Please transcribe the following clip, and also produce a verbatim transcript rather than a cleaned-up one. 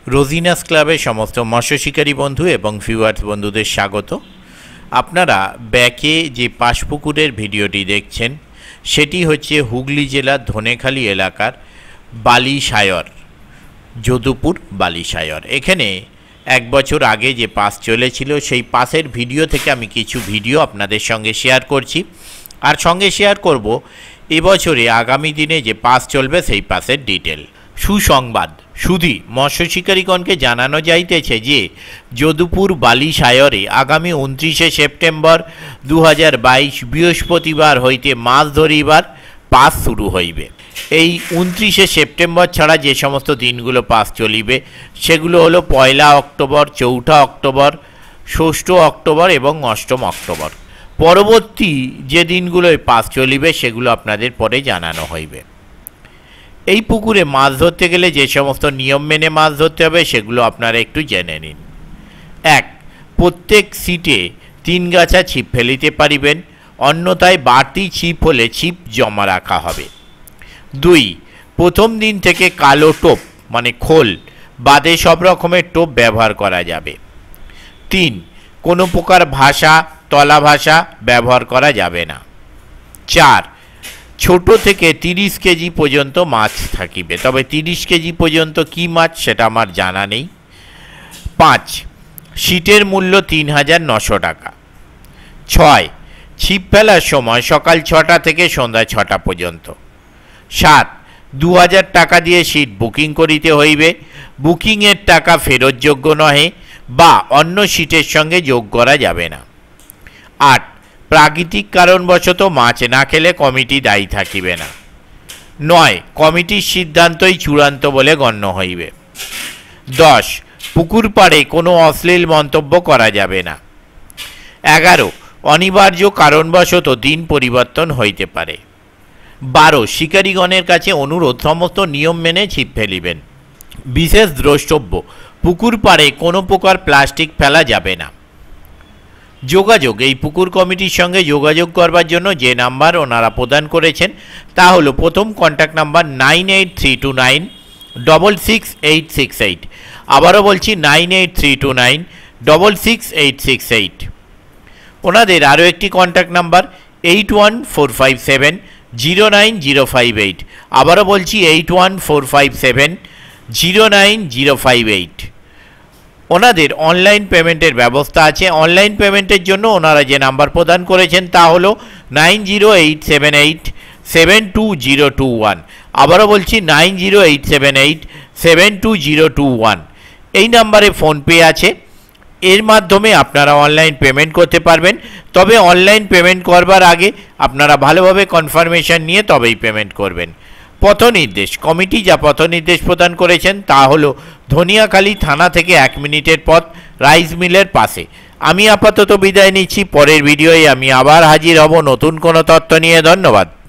रोजिनास क्लाबे समस्त मत्स्य शिकारी बंधु एवं ভিউয়ার্স बंधुदेर स्वागत। आपनारा बैके जे पाशपुकुरेर भिडियोटी देखछेन सेटी होच्छे हुगली जिलार धनेखाली एलाकार बाली सायर जोधपुर बाली सायर। एखाने एक बछर आगे जे पास चलेछिलो सेई पासेर भिडियो थेके आमि किछु भिडियो आपनादेर संगे शेयर करछि आर संगे शेयर करब এবছরে आगामी दिने जे पास चलबे सेई पासेर डिटेल। सुसंबाद शुधी मत्स्य शिकारीगणके जानानो जाइतेछे जे जोधपुर बाली सायरे आगामी उनत्रिशे सेप्टेम्बर दो हज़ार बाईश बृहस्पतिवार हईते माछ धरिबार पास शुरू हईबे। এই उनत्रिशे सेप्टेम्बर छाड़ा जे समस्त दिनगुलो पास चलिबे सेगुलो हलो पयला अक्टोबर, चौथा अक्टोबर, षष्ठ अक्टोबर एवं अष्टम अक्टोबर। परवर्ती जे दिनगुलो पास चलिबे सेगुलो आपनादेर परे जानानो हईबे। এই পুকুরে মাছ ধরতে গেলে যে সমস্ত নিয়ম মেনে মাছ ধরতে হবে সেগুলো আপনারা একটু জেনে নিন। এক, প্রত্যেক সিটে তিন গাছা ছিপ ফেলিতে পারিবেন, অন্যথায় বাড়তি ছিপ হলে ছিপ জমা রাখা হবে। দুই, প্রথম দিন থেকে কালো টোপ মানে খোল বাদে সব রকমের টোপ ব্যবহার করা যাবে। তিন, কোনো প্রকার ভাষা তলা ভাষা ব্যবহার করা যাবে না। চার, छोटो थेके तीस केजी पर्यन्त माछ थाकिबे, तबे तीस केजी पर्यन्त कि माछ सेटा आमार जाना नेई। पाँच, शीटेर मूल्य तीन हज़ार नशो टाका। छय, छिप फेलार समय सकाल छटा थेके सन्ध्या छटा पर्यन्त। सात, दो हज़ार टाका दिए शीट बुकिंग करिते हइबे, बुकिंगेर टाका फेरतयोग्य नहे बा अन्य शीटेर संगे जोग करा जाबे ना। आठ, प्राकृतिक कारणवशत माछ ना खेले कमिटी दायी थाकिबे ना। नय, कमिटिर सिद्धान्तई चूड़ान्त बोले गण्य हइबे। दस, पुकुर पाड़े कोनो अश्लील मंतब्य करा जाबे ना। एगारो, अनिवार्य कारणवशत दिन परिवर्तन हইতে पारे। बारो, शिकारीगणेर काछे अनुरोध समस्त नियम मेने छिप फेलिबेन। विशेष द्रष्टव्य, पुकुर पाड़े कोनो प्रकार प्लास्टिक फेला जाबे ना। जोगाजोग এই পুকুর কমিটির সঙ্গে যোগাযোগ করবার জন্য যে নাম্বার ওনারা প্রদান করেছেন তা হলো প্রথম contact number nine eight three two nine double six eight six eight. আবারও বলছি nine eight three two nine double six eight six eight. ওনাদের আরও একটি contact number eight one four five seven zero nine zero five eight. আবারও বলছি eight one four five seven zero nine zero five eight. ওনাদের online পেমেন্টের ব্যবস্থা আছে। Online পেমেন্টের জন্য ওনারা যে নাম্বার প্রদান করেছেন তা হলো nine zero eight seven eight seven two zero two one. আবারও বলছি nine zero eight seven eight seven two zero two one. এই নাম্বারে ফোনপে আছে, এর মাধ্যমে আপনারা অনলাইন পেমেন্ট করতে পারবেন। তবে অনলাইন পেমেন্ট করবার আগে আপনারা ভালোভাবে কনফার্মেশন নিয়ে তবেই পেমেন্ট করবেন। পথ নির্দেশ, কমিটি যা পথ নির্দেশ প্রদান করেছেন তা হলো ধনিয়াখালী থানা থেকে এক মিনিটের পথ, রাইস মিলের পাশে। আমি আপাতত বিদায় নিচ্ছি, পরের ভিডিওয়ে আমি আবার হাজির হব নতুন কোনো তথ্য নিয়ে। ধন্যবাদ।